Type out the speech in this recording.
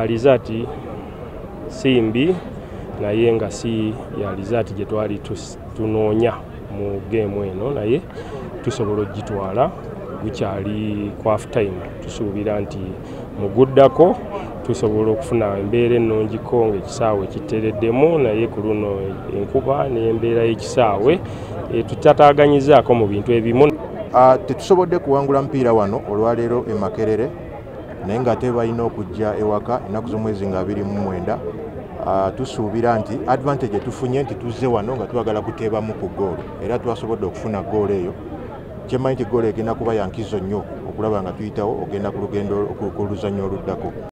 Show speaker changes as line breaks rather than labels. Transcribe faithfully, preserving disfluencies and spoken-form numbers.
alizaati simbi naye nga si ya alizaati gye twali tunoonya mu geemu eno, naye tusobola ogitwala gukyali ku half time. Tusuubira nti muguddako tusobola okufuna embeera ennungiko ng'ekisaawe kitereddemu, naye ku luno enkuba n'embeera y'ekisaawe tutataaganyizaako mu bintu ebimu.
Tetusobodde kuwangula mupiira wano olwaleero e Makerere, naye ng'ate balina okujja ewaka ennaku z'omwezi nga abiri mu mwenda. Tusuubira nti advantage tufunye nti tuzze wano nga twagala kuteebamu ku goolo, era twasobodde okufuna goolo eyo. Kyemmanyi nti goolo egenda kuba yankizo nnyo okulaba nga tuyitawo ogenda ku lugendo ku luzannyo oluddako.